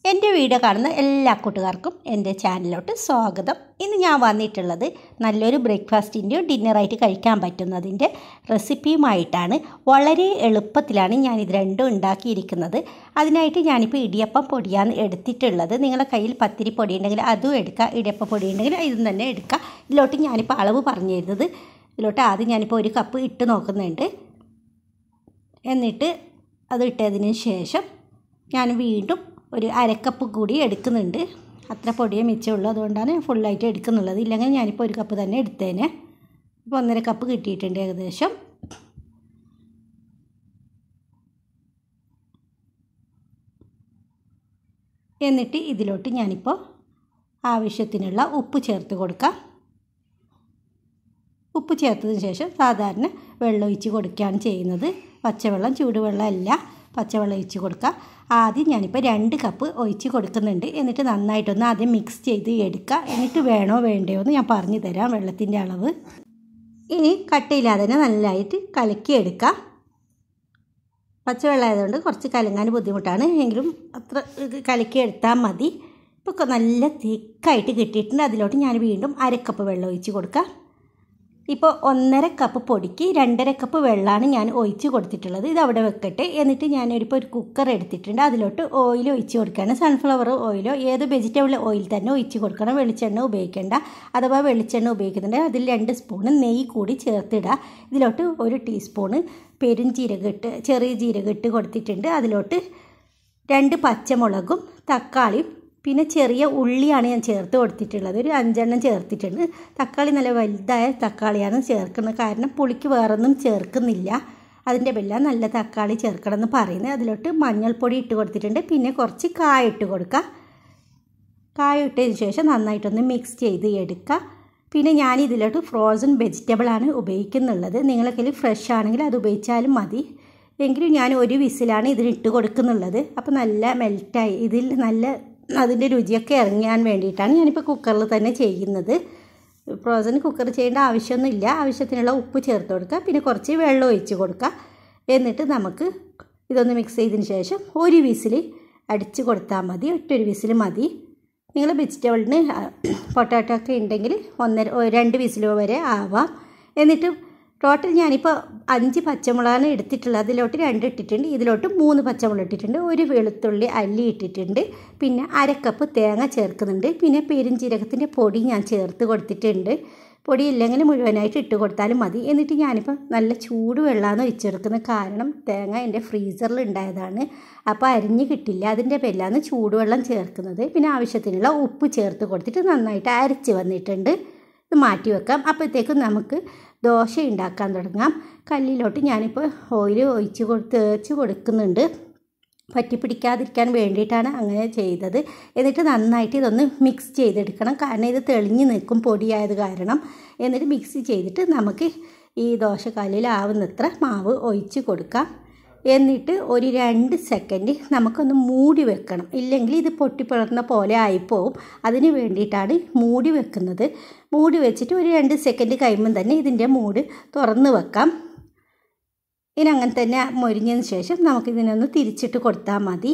എൻ്റെ വീഡിയോ കാണുന്ന എല്ലാ കൂട്ടുകാർക്കും എൻ്റെ ചാനലിലോട്ട് സ്വാഗതം. ഇന്ന് ഞാൻ വന്നിട്ടുള്ളത് നല്ലൊരു ബ്രേക്ക്ഫാസ്റ്റിൻ്റെയോ ഡിന്നറായിട്ട് കഴിക്കാൻ പറ്റുന്നതിൻ്റെ റെസിപ്പിയുമായിട്ടാണ്. വളരെ എളുപ്പത്തിലാണ് ഞാനിത് രണ്ടും ഉണ്ടാക്കിയിരിക്കുന്നത്. അതിനായിട്ട് ഞാനിപ്പോൾ ഇടിയപ്പം പൊടിയാണ് എടുത്തിട്ടുള്ളത്. നിങ്ങളുടെ കയ്യിൽ പത്തിരി പൊടി ഉണ്ടെങ്കിൽ അതും എടുക്കുക, ഇടിയപ്പം പൊടി ഉണ്ടെങ്കിൽ ഇതും തന്നെ എടുക്കുക. ഇതിലോട്ട് ഞാനിപ്പോൾ അളവ് പറഞ്ഞു തരുന്നത്. ഇതിലോട്ട് ആദ്യം ഞാനിപ്പോൾ 1 കപ്പ് ഇട്ട് നോക്കുന്നുണ്ട്. എന്നിട്ട് അത് ഇട്ടതിന് ശേഷം ഞാൻ വീണ്ടും ഒരു 1/2 കപ്പ് കൂടി എടുക്കുന്നുണ്ട്. അത്ര പൊടിയേ മിച്ചമുള്ളൂ, അതുകൊണ്ടാണ് ഫുള്ളായിട്ട് എടുക്കുന്നുള്ളത്. ഇല്ലെങ്കിൽ ഞാനിപ്പോൾ 1 കപ്പ് തന്നെ എടുത്തേനെ. ഇപ്പോൾ 1.5 കപ്പ് കിട്ടിയിട്ടുണ്ട് ഏകദേശം. എന്നിട്ട് ഇതിലോട്ട് ഞാനിപ്പോൾ ആവശ്യത്തിനുള്ള ഉപ്പ് ചേർത്ത് കൊടുക്കാം. ഉപ്പ് ചേർത്തതിന് ശേഷം സാധാരണ വെള്ളം ഒഴിച്ച് കൊടുക്കുകയാണ് ചെയ്യുന്നത്. പച്ചവെള്ളം, ചൂടുവെള്ളം അല്ല, പച്ചവെള്ളം ഒഴിച്ച് കൊടുക്കുക. ആദ്യം ഞാനിപ്പോൾ 2 കപ്പ് ഒഴിച്ച് കൊടുക്കുന്നുണ്ട്. എന്നിട്ട് നന്നായിട്ടൊന്ന് ആദ്യം മിക്സ് ചെയ്ത് എടുക്കുക. എന്നിട്ട് വേണോ വേണ്ടയോ എന്ന് ഞാൻ പറഞ്ഞു തരാം വെള്ളത്തിൻ്റെ അളവ്. ഇനി കട്ടയില്ലാതെ തന്നെ നല്ലതായിട്ട് കലക്കി എടുക്കുക. പച്ചവെള്ളം ആയതുകൊണ്ട് കുറച്ച് കലങ്ങാൻ ബുദ്ധിമുട്ടാണ്, എങ്കിലും അത്ര കലക്കി എടുത്താൽ മതി. ഇപ്പോൾ നല്ല തിക്കായിട്ട് കിട്ടിയിട്ടുണ്ട്. അതിലോട്ട് ഞാൻ വീണ്ടും 1/2 കപ്പ് വെള്ളം ഒഴിച്ച് കൊടുക്കുക. ഇപ്പോൾ 1.5 കപ്പ് പൊടിക്ക് 2.5 കപ്പ് വെള്ളമാണ് ഞാൻ ഒഴിച്ച് കൊടുത്തിട്ടുള്ളത്. ഇത് അവിടെ വെക്കട്ടെ. എന്നിട്ട് ഞാനൊരിപ്പോൾ ഒരു കുക്കർ എടുത്തിട്ടുണ്ട്. അതിലോട്ട് ഓയിൽ ഒഴിച്ച് കൊടുക്കുകയാണ്. സൺഫ്ലവർ ഓയിലോ ഏത് വെജിറ്റബിൾ ഓയിൽ തന്നെ ഒഴിച്ച് കൊടുക്കണം. വെളിച്ചെണ്ണ ഉപയോഗിക്കേണ്ട. അഥവാ വെളിച്ചെണ്ണ ഉപയോഗിക്കുന്നുണ്ടെങ്കിൽ അതിൽ 2 സ്പൂണ് നെയ്യ് കൂടി ചേർത്തിടുക. ഇതിലോട്ട് 1 ടീസ്പൂണ് പെരുംജീരകമിട്ട്, ചെറിയ ജീരകം ഇട്ട് കൊടുത്തിട്ടുണ്ട്. അതിലോട്ട് 2 പച്ചമുളകും തക്കാളിയും പിന്നെ ചെറിയ ഉള്ളിയാണ് ഞാൻ ചേർത്ത് കൊടുത്തിട്ടുള്ളത്. ഒരു 5 എണ്ണം ചേർത്തിട്ടുണ്ട്. തക്കാളി നല്ല വലുതായ തക്കാളിയാണ് ചേർക്കുന്നത്, കാരണം പുളിക്ക് വേറൊന്നും ചേർക്കുന്നില്ല. അതിൻ്റെ പേരിലാണ് നല്ല തക്കാളി ചേർക്കണം എന്ന് പറയുന്നത്. അതിലോട്ട് മഞ്ഞൾപ്പൊടി ഇട്ട് കൊടുത്തിട്ടുണ്ട്. പിന്നെ കുറച്ച് കായ ഇട്ട് കൊടുക്കുക. കായ ഇട്ടതിന് ശേഷം നന്നായിട്ടൊന്ന് മിക്സ് ചെയ്ത് എടുക്കുക. പിന്നെ ഞാൻ ഇതിലോട്ട് ഫ്രോസൺ വെജിറ്റബിളാണ് ഉപയോഗിക്കുന്നുള്ളത്. നിങ്ങളുടെ കയ്യിൽ ഫ്രഷ് ആണെങ്കിൽ അത് ഉപയോഗിച്ചാലും മതി. എങ്കിലും ഞാൻ 1 വിസിലാണ് ഇതിലിട്ട് കൊടുക്കുന്നുള്ളത്. അപ്പോൾ നല്ല മെൽറ്റായി, ഇതിൽ നല്ല അതിൻ്റെ രുചിയൊക്കെ ഇറങ്ങാൻ വേണ്ടിയിട്ടാണ് ഞാനിപ്പോൾ കുക്കറിൽ തന്നെ ചെയ്യുന്നത്. ഫ്രോസൺ കുക്കർ ചെയ്യേണ്ട ആവശ്യമൊന്നുമില്ല. ആവശ്യത്തിനുള്ള ഉപ്പ് ചേർത്ത് കൊടുക്കുക. പിന്നെ കുറച്ച് വെള്ളം ഒഴിച്ച് കൊടുക്കുക. എന്നിട്ട് നമുക്ക് ഇതൊന്ന് മിക്സ് ചെയ്തതിന് ശേഷം 1 വിസിൽ അടിച്ച് കൊടുത്താൽ മതി. ഒറ്റൊരു വിസിൽ മതി. നിങ്ങൾ വെജിറ്റബിളിന് പൊട്ടാറ്റോ ഒക്കെ ഉണ്ടെങ്കിൽ 2 വിസിൽ വരെ ആവാം. എന്നിട്ട് ടോട്ടൽ ഞാനിപ്പോൾ 5 പച്ചമുളകാണ് എടുത്തിട്ടുള്ളത്. അതിലോട്ട് 2 ഇട്ടിട്ടുണ്ട്. ഇതിലോട്ട് 3 പച്ചമുളക് ഇട്ടിട്ടുണ്ട്. 1 വെളുത്തുള്ളി അല്ലി ഇട്ടിട്ടുണ്ട്. പിന്നെ 1/2 കപ്പ് തേങ്ങ ചേർക്കുന്നുണ്ട്. പിന്നെ പെരുംജീരകത്തിൻ്റെ പൊടി ഞാൻ ചേർത്ത് കൊടുത്തിട്ടുണ്ട്. പൊടി ഇല്ലെങ്കിൽ മുഴുവനായിട്ട് ഇട്ട് കൊടുത്താലും മതി. എന്നിട്ട് ഞാനിപ്പോൾ നല്ല ചൂടുവെള്ളമാണ് ഒഴിച്ചെടുക്കുന്നത്. കാരണം തേങ്ങ എൻ്റെ ഫ്രീസറിൽ ഉണ്ടായതാണ്, അപ്പോൾ അരിഞ്ഞ് കിട്ടില്ല. അതിൻ്റെ പേരിലാണ് ചൂടുവെള്ളം ചേർക്കുന്നത്. പിന്നെ ആവശ്യത്തിനുള്ള ഉപ്പ് ചേർത്ത് കൊടുത്തിട്ട് നന്നായിട്ട് അരച്ച് വന്നിട്ടുണ്ട്. ഇത് മാറ്റി വെക്കാം. അപ്പോഴത്തേക്കും നമുക്ക് ദോശ ഉണ്ടാക്കാൻ തുടങ്ങാം. കല്ലിലോട്ട് ഞാനിപ്പോൾ ഓയിൽ തേച്ച് കൊടുക്കുന്നുണ്ട്. പറ്റിപ്പിടിക്കാതിരിക്കാൻ വേണ്ടിയിട്ടാണ് അങ്ങനെ ചെയ്തത്. എന്നിട്ട് നന്നായിട്ട് ഇതൊന്ന് മിക്സ് ചെയ്തെടുക്കണം, കാരണം ഇത് തെളിഞ്ഞ് നിൽക്കും പൊടിയായത് കാരണം. എന്നിട്ട് മിക്സ് ചെയ്തിട്ട് നമുക്ക് ഈ ദോശക്കല്ലിലാവുന്നത്ര മാവ് ഒഴിച്ച് കൊടുക്കാം. എന്നിട്ട് ഒരു 2 സെക്കൻഡ് നമുക്കൊന്ന് മൂടി വെക്കണം. ഇല്ലെങ്കിൽ ഇത് പൊട്ടിപ്പിളർന്ന പോലെ ആയിപ്പോവും. അതിന് വേണ്ടിയിട്ടാണ് മൂടി വെക്കുന്നത്. മൂടി വെച്ചിട്ട് ഒരു 2 സെക്കൻഡ് കഴിയുമ്പം തന്നെ ഇതിൻ്റെ മൂട് തുറന്ന് വെക്കാം. ഇനി അങ്ങനെ തന്നെ മൊരിഞ്ഞതിന് ശേഷം നമുക്കിതിനൊന്ന് തിരിച്ചിട്ട് കൊടുത്താൽ മതി.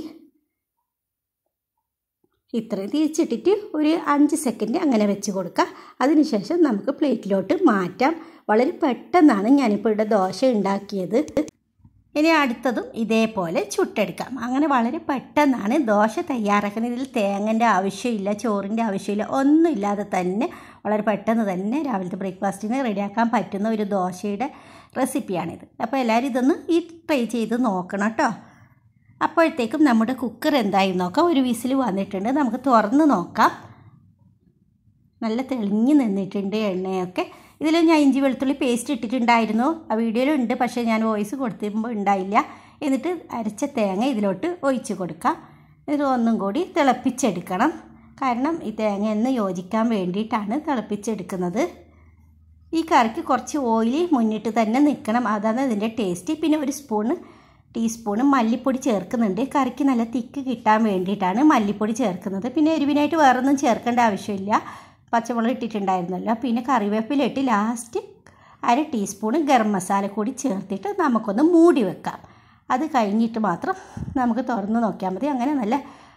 ഇത്രയും തിരിച്ചിട്ടിട്ട് ഒരു 5 സെക്കൻഡ് അങ്ങനെ വെച്ച് കൊടുക്കുക. അതിനുശേഷം നമുക്ക് പ്ലേറ്റിലോട്ട് മാറ്റാം. വളരെ പെട്ടെന്നാണ് ഞാനിപ്പോൾ ഇവിടെ ദോശ ഉണ്ടാക്കിയത്. ഇനി അടുത്തതും ഇതേപോലെ ചുട്ടെടുക്കാം. അങ്ങനെ വളരെ പെട്ടെന്നാണ് ദോശ തയ്യാറാക്കുന്നത്. ഇതിൽ തേങ്ങൻ്റെ ആവശ്യമില്ല, ചോറിൻ്റെ ആവശ്യമില്ല, ഒന്നുമില്ലാതെ തന്നെ വളരെ പെട്ടെന്ന് തന്നെ രാവിലത്തെ ബ്രേക്ക്ഫാസ്റ്റിന് റെഡിയാക്കാൻ പറ്റുന്ന ഒരു ദോശയുടെ റെസിപ്പിയാണിത്. അപ്പോൾ എല്ലാവരും ഇതൊന്ന് ട്രൈ ചെയ്ത് നോക്കണം കേട്ടോ. അപ്പോഴത്തേക്കും നമ്മുടെ കുക്കർ എന്തായി നോക്കാം. 1 വിസിൽ വന്നിട്ടുണ്ട്. നമുക്ക് തുറന്ന് നോക്കാം. നല്ല തെളിഞ്ഞ് നിന്നിട്ടുണ്ട് എണ്ണയൊക്കെ. ഇതിൽ ഞാൻ ഇഞ്ചി വെളുത്തുള്ളി പേസ്റ്റ് ഇട്ടിട്ടുണ്ടായിരുന്നു. ആ വീഡിയോയിലുണ്ട്, പക്ഷേ ഞാൻ വോയിസ് കൊടുത്തുമ്പോൾ ഉണ്ടായില്ല. എന്നിട്ട് അരച്ച തേങ്ങ ഇതിലോട്ട് ഒഴിച്ച് കൊടുക്കാം. ഇത് ഒന്നും കൂടി തിളപ്പിച്ചെടുക്കണം, കാരണം ഈ തേങ്ങ ഒന്ന് യോജിക്കാൻ വേണ്ടിയിട്ടാണ് തിളപ്പിച്ചെടുക്കുന്നത്. ഈ കറിക്ക് കുറച്ച് ഓയിൽ മുന്നിട്ട് തന്നെ നിൽക്കണം, അതാണ് ഇതിൻ്റെ ടേസ്റ്റ്. പിന്നെ 1 ടീസ്പൂണ് മല്ലിപ്പൊടി ചേർക്കുന്നുണ്ട്. കറിക്ക് നല്ല തിക്ക് കിട്ടാൻ വേണ്ടിയിട്ടാണ് മല്ലിപ്പൊടി ചേർക്കുന്നത്. പിന്നെ എരിവിനായിട്ട് വേറൊന്നും ചേർക്കേണ്ട ആവശ്യമില്ല. പച്ചമുളക് ഇട്ടിട്ടുണ്ടായിരുന്നല്ലോ. പിന്നെ കറിവേപ്പില ഇട്ട് ലാസ്റ്റ് 1/2 ടീസ്പൂണ് ഗരം മസാല കൂടി ചേർത്തിട്ട് നമുക്കൊന്ന് മൂടി വെക്കാം. അത് കഴിഞ്ഞിട്ട് മാത്രം നമുക്ക് തുറന്ന് നോക്കിയാൽ മതി. അങ്ങനെ നല്ല